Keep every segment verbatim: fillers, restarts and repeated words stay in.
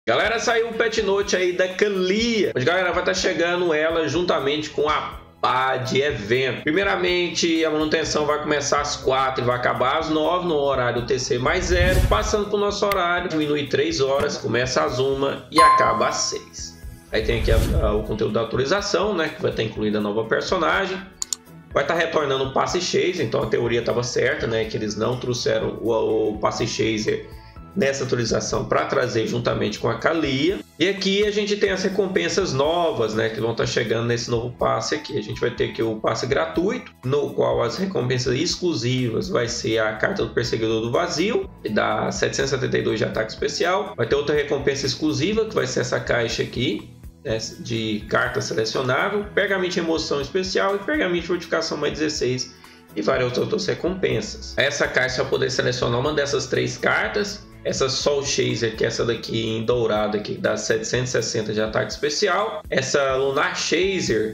Galera, saiu o Pet Note aí da Kalia. Mas galera, vai estar chegando ela juntamente com a pá de evento. Primeiramente, a manutenção vai começar às quatro e vai acabar às nove no horário T C mais zero. Passando para o nosso horário, diminui três horas, começa às uma e acaba às seis. Aí tem aqui a, a, o conteúdo da atualização, né? Que vai estar incluída a nova personagem. Vai estar retornando o passe Chaser, então a teoria estava certa, né? Que eles não trouxeram o, o passe Chaser nessa atualização para trazer juntamente com a Kalia. E aqui a gente tem as recompensas novas, né, que vão estar chegando nesse novo passe aqui. A gente vai ter aqui o passe gratuito, no qual as recompensas exclusivas vai ser a carta do Perseguidor do Vazio, que dá setecentos e setenta e dois de ataque especial. Vai ter outra recompensa exclusiva, que vai ser essa caixa aqui, né, de carta selecionável, pergaminho de emoção especial e pergaminho de fortificação mais dezesseis e várias outras recompensas. Essa caixa vai poder selecionar uma dessas três cartas. Essa Soul Chaser, que é essa daqui em dourado, que dá setecentos e sessenta de ataque especial. Essa Lunar Chaser,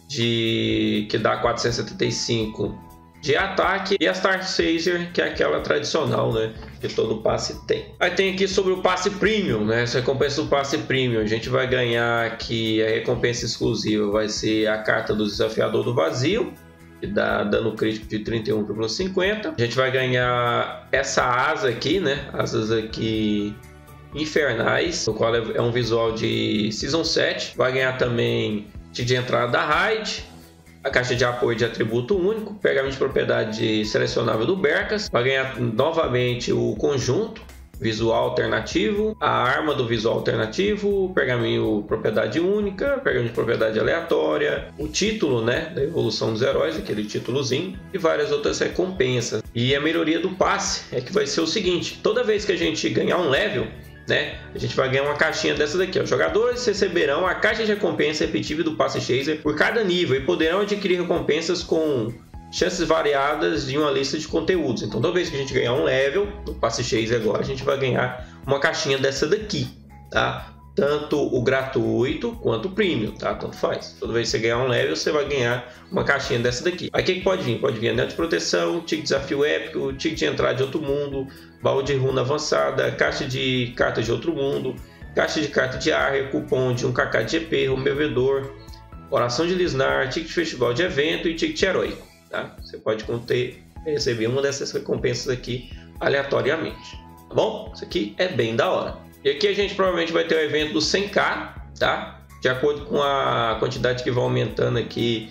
de, que dá quatrocentos e setenta e cinco de ataque. E a Star Chaser, que é aquela tradicional, né, que todo passe tem. Aí tem aqui sobre o passe Premium, né, essa recompensa do passe Premium. A gente vai ganhar aqui, a recompensa exclusiva vai ser a carta do Desafiador do Vazio, que dá dano crítico de trinta e um vírgula cinquenta. A gente vai ganhar essa asa aqui, né? Asas aqui infernais, o qual é um visual de Season sete. Vai ganhar também de entrada da raid, a caixa de apoio de atributo único, pergaminho de propriedade selecionável do Berkas. Vai ganhar novamente o conjunto visual alternativo, a arma do visual alternativo, pergaminho propriedade única, pergaminho de propriedade aleatória, o título, né, da evolução dos heróis, aquele títulozinho, e várias outras recompensas. E a melhoria do passe é que vai ser o seguinte: toda vez que a gente ganhar um level, né, a gente vai ganhar uma caixinha dessa daqui, ó. Os jogadores receberão a caixa de recompensa repetível do passe Chaser por cada nível e poderão adquirir recompensas com chances variadas de uma lista de conteúdos. Então toda vez que a gente ganhar um level no passe Chaser agora, a gente vai ganhar uma caixinha dessa daqui, tá? Tanto o gratuito quanto o premium, tá? Tanto faz. Toda vez que você ganhar um level, você vai ganhar uma caixinha dessa daqui. Aí o que, que pode vir? Pode vir anel de proteção, ticket de desafio épico, ticket de entrada de outro mundo, baú de runa avançada, caixa de cartas de outro mundo, caixa de carta de área, cupom de um K K de G P, removedor, oração de Lisnar, ticket de festival de evento e ticket heróico. Tá? Você pode conter, receber uma dessas recompensas aqui aleatoriamente, tá bom? Isso aqui é bem da hora. E aqui a gente provavelmente vai ter o evento do cem K, tá? De acordo com a quantidade que vai aumentando aqui,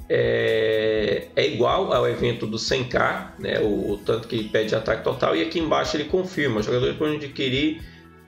é, é igual ao evento do cem K, né? O, o tanto que pede ataque total. E aqui embaixo ele confirma: os jogadores podem adquirir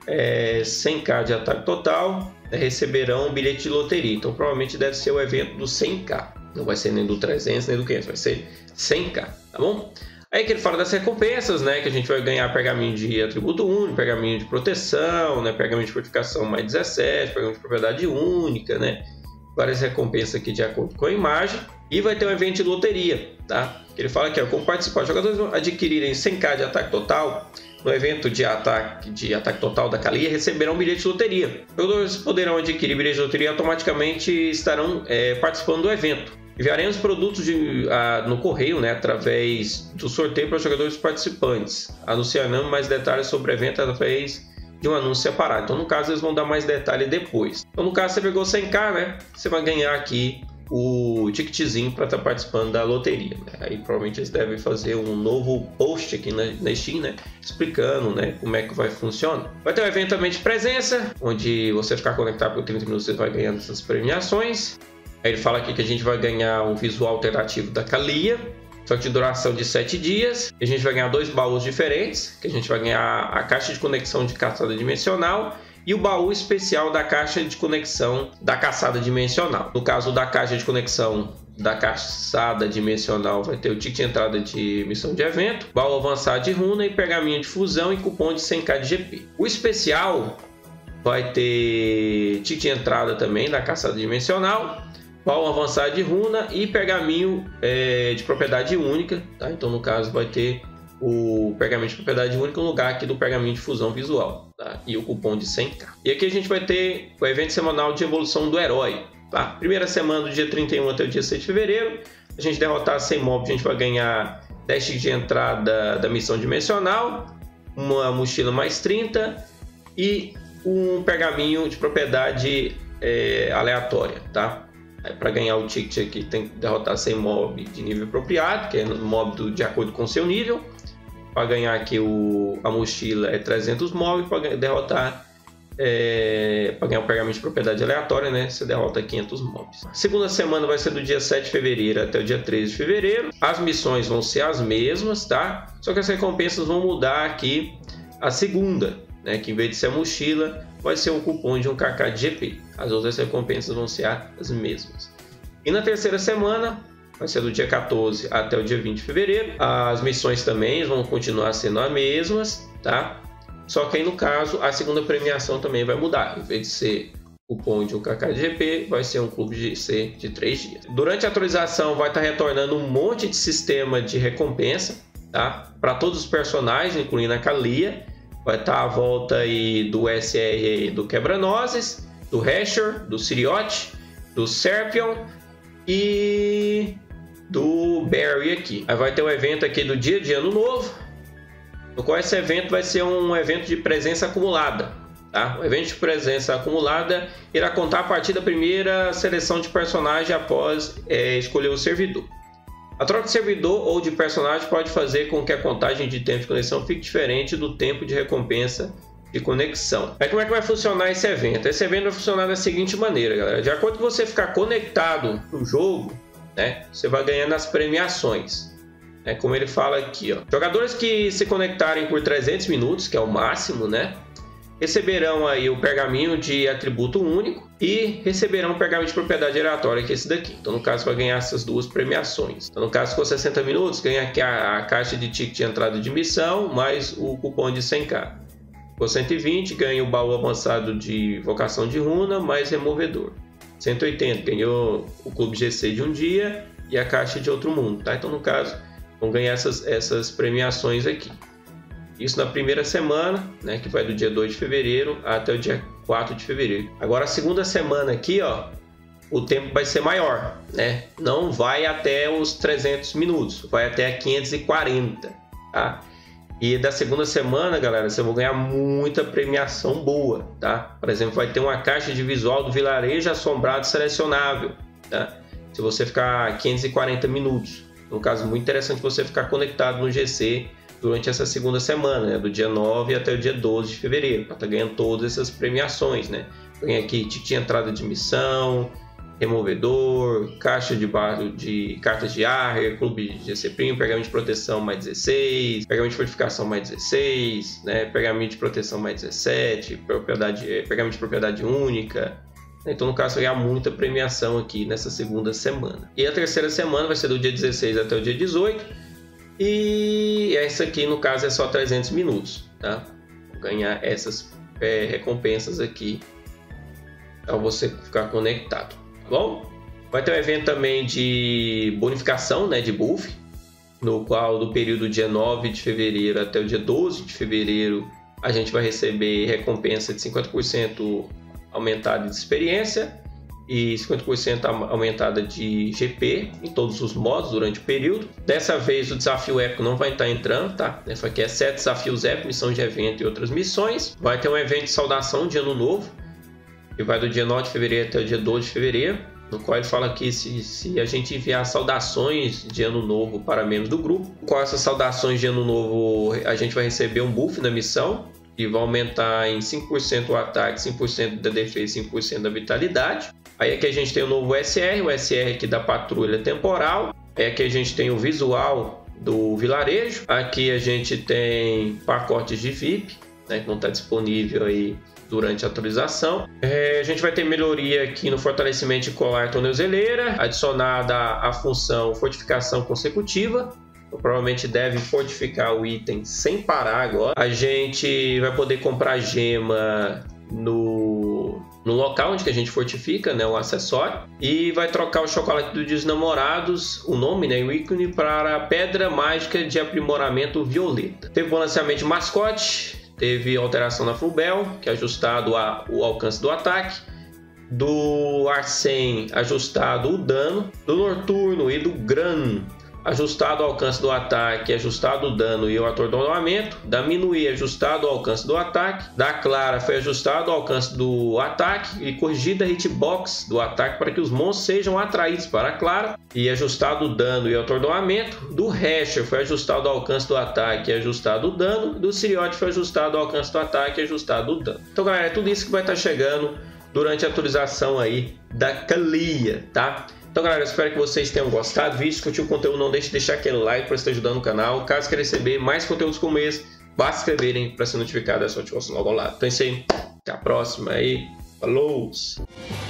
é, cem K de ataque total, né, receberão um bilhete de loteria. Então provavelmente deve ser o evento do cem K. Não vai ser nem do trezentos nem do quinhentos, vai ser cem K, tá bom? Aí que ele fala das recompensas, né? Que a gente vai ganhar pergaminho de atributo único, pergaminho de proteção, né? Pergaminho de fortificação mais dezessete, pergaminho de propriedade única, né? Várias recompensas aqui de acordo com a imagem. E vai ter um evento de loteria, tá? Ele fala aqui, ó, como participar, os jogadores vão adquirirem cem K de ataque total no evento de ataque, de ataque total da Kalia, receberão um bilhete de loteria. Os jogadores poderão adquirir bilhete de loteria e automaticamente estarão é, participando do evento. Enviaremos produtos de, a, no correio, né, através do sorteio para os jogadores participantes. Anunciaremos mais detalhes sobre o evento através de um anúncio separado. Então, no caso, eles vão dar mais detalhes depois. Então, no caso, você pegou cem K, né? Você vai ganhar aqui o ticketzinho para estar tá participando da loteria, né? Aí provavelmente eles devem fazer um novo post aqui na, na Steam, né, explicando, né, como é que vai funcionar. Vai ter um evento também de presença, onde você ficar conectado por trinta minutos, você vai ganhando essas premiações. Aí ele fala aqui que a gente vai ganhar um visual alternativo da Kalia, só que de duração de sete dias. A gente vai ganhar dois baús diferentes, que a gente vai ganhar a caixa de conexão de caçada dimensional e o baú especial da caixa de conexão da caçada dimensional. No caso da caixa de conexão da caçada dimensional, vai ter o ticket de entrada de missão de evento, baú avançado de runa e pergaminho de fusão e cupom de cem K de G P. O especial vai ter ticket de entrada também da caçada dimensional, baú avançado de runa e pergaminho é, de propriedade única, tá? Então no caso vai ter o pergaminho de propriedade única no lugar aqui do pergaminho de fusão visual, tá? E o cupom de cem K. E aqui a gente vai ter o evento semanal de evolução do herói, tá? Primeira semana do dia trinta e um até o dia seis de fevereiro. A gente derrotar cem mobs, a gente vai ganhar dez de entrada da missão dimensional, uma mochila mais trinta e um pergaminho de propriedade é, aleatória, tá? Para ganhar o ticket aqui tem que derrotar cem mob de nível apropriado, que é mob do, de acordo com o seu nível. Para ganhar aqui o, a mochila é trezentos mob, para derrotar é, para ganhar o pergaminho de propriedade aleatória, né? Você derrota quinhentos mobs. A segunda semana vai ser do dia sete de fevereiro até o dia treze de fevereiro. As missões vão ser as mesmas, tá? Só que as recompensas vão mudar aqui a segunda, né? Que em vez de ser a mochila, vai ser um cupom de um K K de G P. As outras recompensas vão ser as mesmas. E na terceira semana, vai ser do dia quatorze até o dia vinte de fevereiro. As missões também vão continuar sendo as mesmas, tá? Só que aí no caso, a segunda premiação também vai mudar. Em vez de ser cupom de um K K de G P, vai ser um clube de C de três dias. Durante a atualização vai estar retornando um monte de sistema de recompensa, tá? Para todos os personagens, incluindo a Kalia. Vai estar a volta aí do S R do Quebra-Nozes, do Hasher, do Siriote, do Serpion e do Barry aqui. Aí vai ter o evento aqui do dia de ano novo, no qual esse evento vai ser um evento de presença acumulada, tá? O evento de presença acumulada irá contar a partir da primeira seleção de personagem após é, escolher o servidor. A troca de servidor ou de personagem pode fazer com que a contagem de tempo de conexão fique diferente do tempo de recompensa de conexão. Aí como é que vai funcionar esse evento? Esse evento vai funcionar da seguinte maneira, galera. De acordo com você ficar conectado no jogo, né, você vai ganhando as premiações. É como ele fala aqui, ó. Jogadores que se conectarem por trezentos minutos, que é o máximo, né, receberão aí o pergaminho de atributo único e receberão o pergaminho de propriedade aleatória, que é esse daqui. Então, no caso, vai ganhar essas duas premiações. Então, no caso, com sessenta minutos, ganha aqui a, a caixa de ticket de entrada de missão, mais o cupom de cem K. Com cento e vinte, ganha o baú avançado de vocação de runa, mais removedor. cento e oitenta, ganhou o clube G C de um dia e a caixa de outro mundo, tá? Então, no caso, vão ganhar essas, essas premiações aqui. Isso na primeira semana, né, que vai do dia dois de fevereiro até o dia quatro de fevereiro. Agora a segunda semana aqui, ó, o tempo vai ser maior, né? Não vai até os trezentos minutos, vai até quinhentos e quarenta, tá? E da segunda semana, galera, você vai ganhar muita premiação boa, tá? Por exemplo, vai ter uma caixa de visual do vilarejo assombrado selecionável, tá? Se você ficar quinhentos e quarenta minutos. No caso, muito interessante você ficar conectado no G C durante essa segunda semana, né? Do dia nove até o dia doze de fevereiro, para estar tá ganhando todas essas premiações, né? Ganha aqui ticket de entrada de missão, removedor, caixa de, barro, de cartas de ar, clube de G C Primo, pergaminho de proteção mais dezesseis, pergaminho de fortificação mais dezesseis, né? Pergaminho de proteção mais dezessete, propriedade, pergaminho de propriedade única. Então, no caso, vai ganhar muita premiação aqui nessa segunda semana. E a terceira semana vai ser do dia dezesseis até o dia dezoito. E essa aqui, no caso, é só trezentos minutos, tá? Vou ganhar essas é, recompensas aqui para você ficar conectado, tá bom? Vai ter um evento também de bonificação, né, de buff, no qual do período dia nove de fevereiro até o dia doze de fevereiro a gente vai receber recompensa de cinquenta por cento aumentada de experiência e cinquenta por cento aumentada de G P em todos os modos durante o período. Dessa vez o desafio épico não vai estar entrando, tá? Essa aqui é sete desafios épicos, missão de evento e outras missões. Vai ter um evento de saudação de ano novo, que vai do dia nove de fevereiro até o dia doze de fevereiro, no qual ele fala que se, se a gente enviar saudações de ano novo para membros do grupo, com essas saudações de ano novo a gente vai receber um buff na missão, e vai aumentar em cinco por cento o ataque, cinco por cento da defesa e cinco por cento da vitalidade. Aí aqui a gente tem o novo S R, o S R aqui da patrulha temporal. Aí aqui a gente tem o visual do vilarejo. Aqui a gente tem pacotes de V I P, né, que vão estar disponível aí durante a atualização. É, a gente vai ter melhoria aqui no fortalecimento de colar tornozeleira, adicionada a função fortificação consecutiva. Então, provavelmente deve fortificar o item sem parar agora. A gente vai poder comprar gema no, no local onde que a gente fortifica, né, o acessório. E vai trocar o chocolate dos namorados, o nome, né, o ícone, para a pedra mágica de aprimoramento violeta. Teve balanceamento de mascote, teve alteração na Flubel, que é ajustado a, o alcance do ataque. Do Arsene, ajustado o dano. Do Noturno e do Gran, ajustado o alcance do ataque, ajustado o dano e o atordoamento. Da Minuí, ajustado o alcance do ataque. Da Clara, foi ajustado o alcance do ataque e corrigida a hitbox do ataque para que os monstros sejam atraídos para a Clara e ajustado o dano e o atordoamento. Do Hasher, foi ajustado o alcance do ataque e ajustado o dano. Do Siriote, foi ajustado o alcance do ataque e ajustado o dano. Então, galera, é tudo isso que vai estar chegando durante a atualização aí da Kalia, tá? Então, galera, eu espero que vocês tenham gostado do vídeo. Se curtiu o conteúdo, não deixe de deixar aquele like para estar ajudando o canal. Caso queira receber mais conteúdos como esse, basta se inscreverem para ser notificado dessa notificação logo ao lado. Então é isso aí. Até a próxima aí. Falou!